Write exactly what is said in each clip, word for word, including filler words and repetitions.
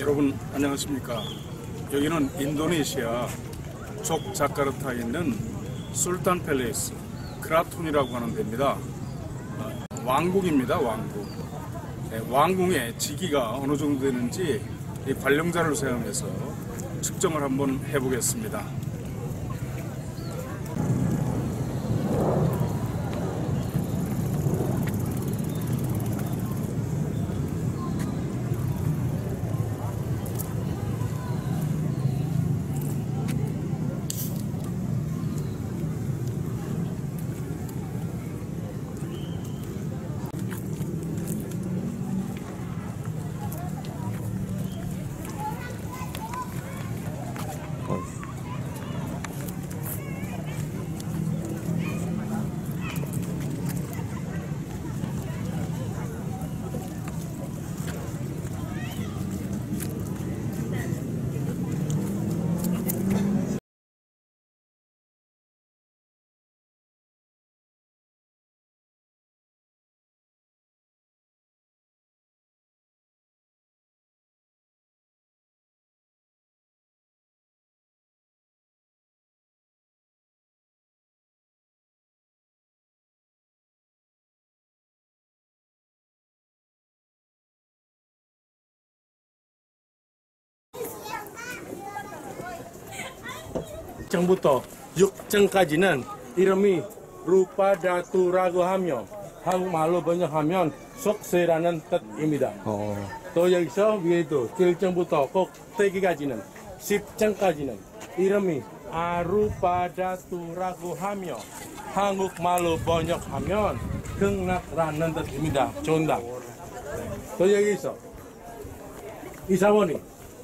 여러분 안녕하십니까. 여기는 인도네시아 족자카르타에 있는 술탄 팰리스 크라톤이라고 하는 데입니다. 왕궁입니다. 왕궁. 네, 왕궁의 지기가 어느 정도 되는지 이 관령자를 사용해서 측정을 한번 해보겠습니다. 일 장부터 육 장까지는 이름이 루파다투라고 하며 한국말로 번역하면 속세라는 뜻입니다. 어. 또 여기서 위에도 칠 장부터 꼭대기까지는 십 장까지는 이름이 아루파다투라고 하며 한국말로 번역하면 극락라는 뜻입니다. 정답. 네. 또 여기서 이 사원이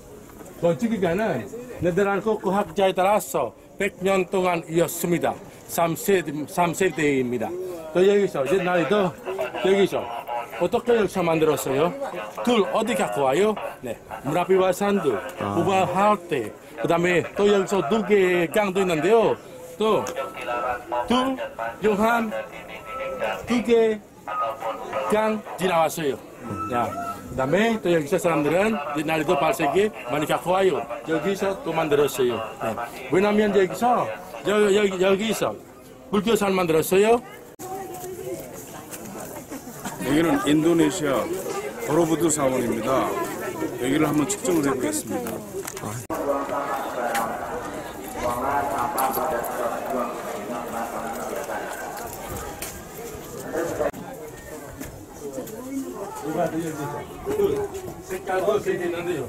건축기간은 네덜란드 과학자에 따라서 백 년 동안 이었습니다. 삼 세대입니다. 또 여기서 옛날에도 여기서 어떻게 역사 만들었어요? 둘 어디 갖고 와요? 네, 무라피와 산두 우발할 때. 그 다음에 또 여기서 두 개의 강도 있는데요. 또 둘, 용한 두 개의 강 지나왔어요. 야. 그 다음에 또 여기서 사람들은 옛날에도 발색이 많이 갖고 와요. 여기서 또 만들었어요. 네. 왜냐면 여기서 여기, 여기, 여기서 불교산 만들었어요. 여기는 인도네시아 보로부두 사원입니다. 여기를 한번 측정을 해보겠습니다. 색깔도 세개 있는데요.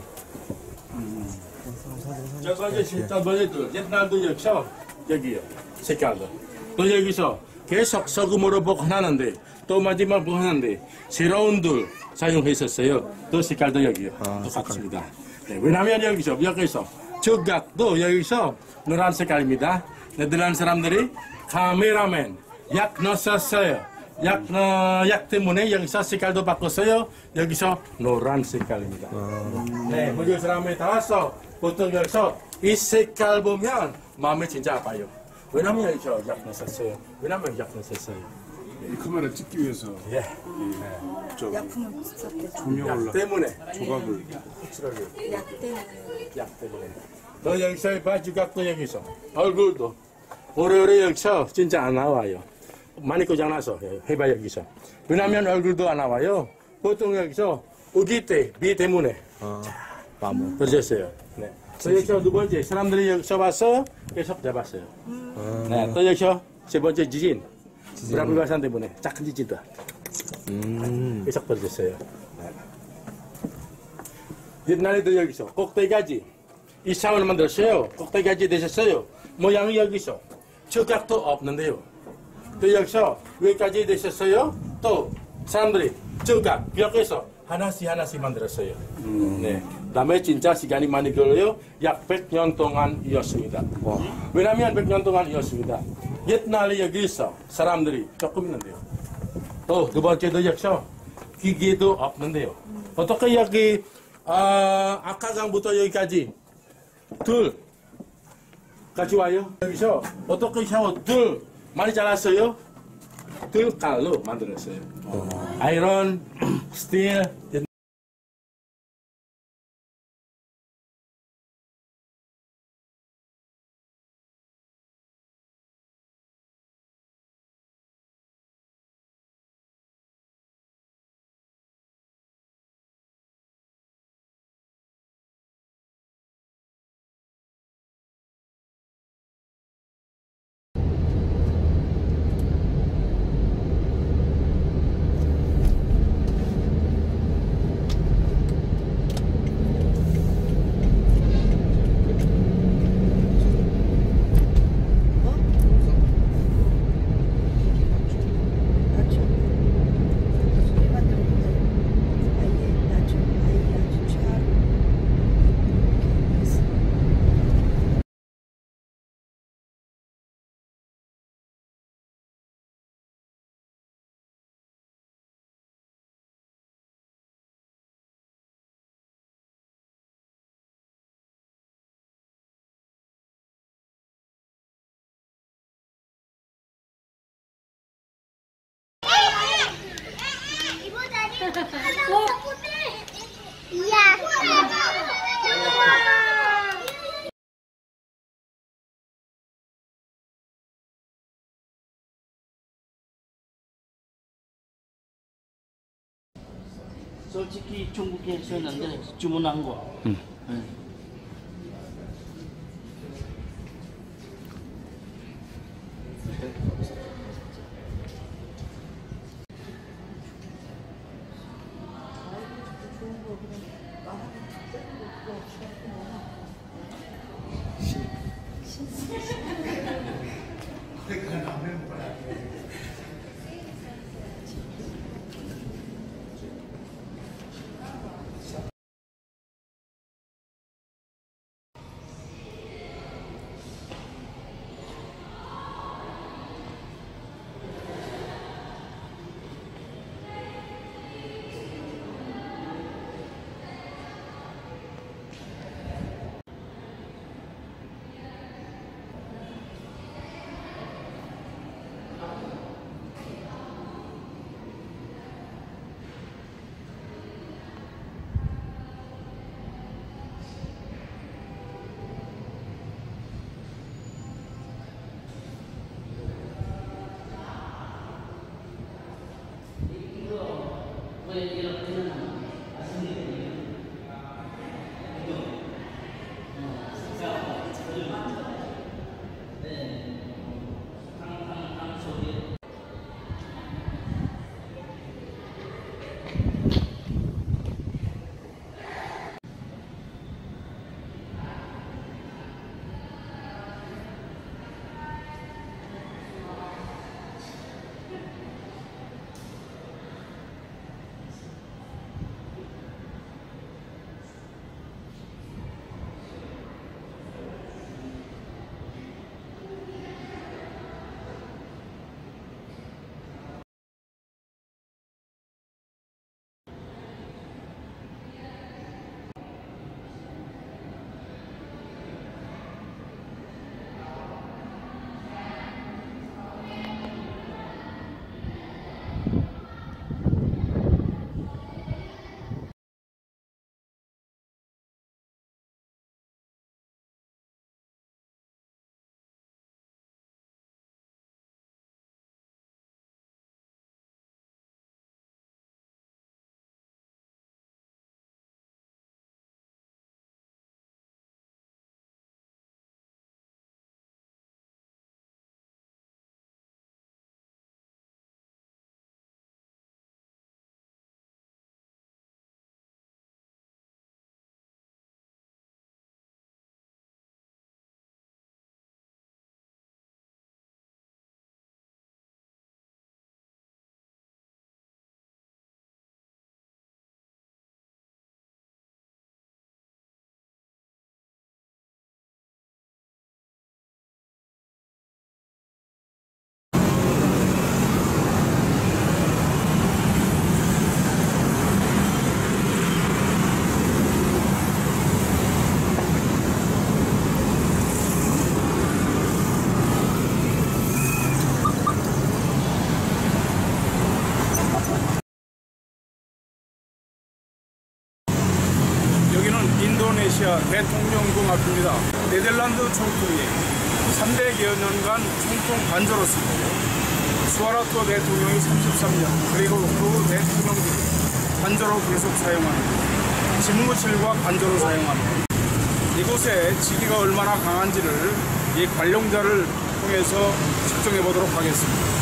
첫 번째, 첫 번째도 옛날도 여기서 여기요. 색깔도. 또 여기서 계속 소금으로 볶아놨는데 또 마지막 볶아놨는데 새로운 둘 사용했었어요. 또 색깔도 여기요. 아, 똑같습니다. 네, 왜냐하면 여기서 여기서 저각도 여기서 노란 색깔입니다. 네덜란드 사람들이 카메라맨 약 넣었어요. 약, 어, 약 때문에 여기서 색깔도 바꿨어요. 여기서 노란 색깔입니다. 아... 네, 모든 사람이 다 왔어. 보통 여기서 이 색깔 보면 마음이 진짜 아파요. 왜냐면 여기서 약 넣었어요. 왜냐면 약 넣었어요. 이 카메라 찍기 위해서 예. 저 약품을 썼대. 조명을 약 때문에 조각을 약 때문에. 약 때문에. 또 여기서 바지각도 여기서 얼굴도 오래오래 여기서 진짜 안 나와요. 많이 고장나서 해봐 여기서. 왜냐면 얼굴도 안 나와요. 보통 여기서 우기 때, 비 때문에. 아, 마모. 그러셨어요. 네. 또 여기서 두 번째, 사람들이 여기서 와서 계속 잡았어요. 음. 네. 또 여기서 세 번째 지진. 브라비바산 때문에 작은 지진도. 음. 계속 벌어졌어요. 네. 옛날에도 여기서 꼭대기까지 이 사원을 만들었어요. 꼭대기까지 되셨어요. 모양이 여기서 저각도 없는데요. 또 여기서 여기까지 되셨어요. 또 사람들이 저각 벽에서 하나씩 하나씩 만들었어요. 음. 네. 다음에 진짜 시간이 많이 걸려요. 약 백 년 동안이었습니다. 와. 왜냐면 백 년 동안이었습니다. 옛날에 여기서 사람들이 조금 있는데요. 또 두 번째도 여기서 기계도 없는데요. 어떻게 여기 아, 아카강부터 여기까지 둘 같이 와요. 여기서 어떻게 샤워 둘 많이 잘랐어요. 들깔로 만들었어요. 어. 아이런, 스틸, 솔직히 중국에 있었는데 주문한 거. 응. 네. 인도네시아 대통령궁 앞입니다. 네덜란드 총통이 삼백여 년간 총통 관저로습니다. 수하라토 대통령이 삼십삼 년, 그리고 그 대통령들이 관저로 계속 사용하는 집무실과 관저로 사용하는 이곳의 지기가 얼마나 강한지를 이 관룡자를 통해서 측정해 보도록 하겠습니다.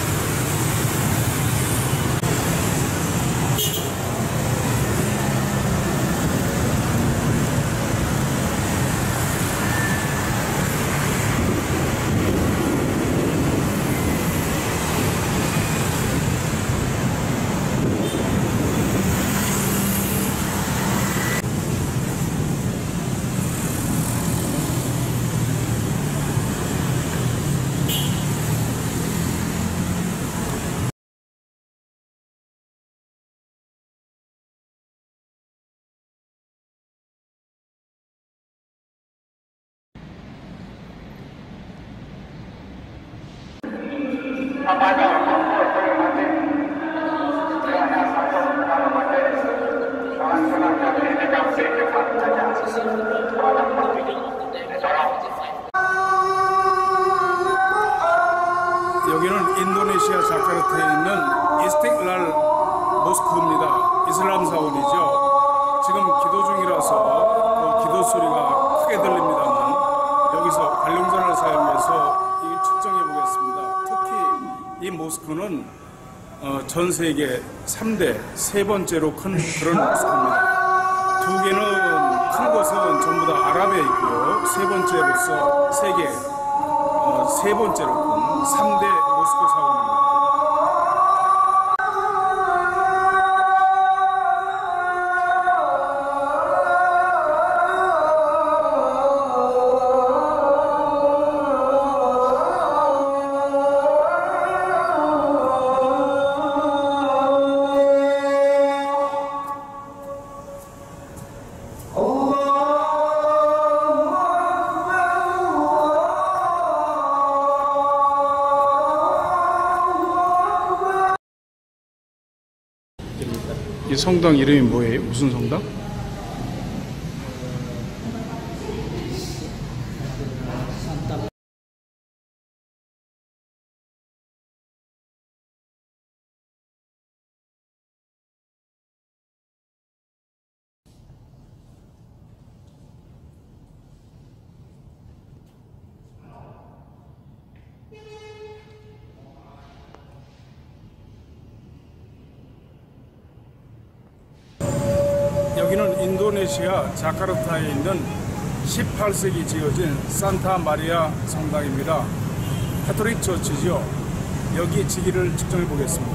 Apa 자카르타에 있는 이스틱랄 모스크입니다. 이슬람 사원이죠. 지금 기도 중이라서 그 기도 소리가 크게 들립니다만 여기서 관룡전을 사용해서 이걸 측정해 보겠습니다. 특히 이 모스크는 어, 전 세계 삼 대 세 번째로 큰 그런 모스크입니다. 두 개는 큰 곳은 전부 다 아랍에 있고요. 세 번째로서 세계 어, 세 번째로 큰 삼 대 모스크 사원입니다. 이 성당 이름이 뭐예요? 무슨 성당? 여기는 인도네시아 자카르타에 있는 십팔 세기 지어진 산타 마리아 성당입니다. 카톨릭 처치죠. 여기 지기를 측정해 보겠습니다.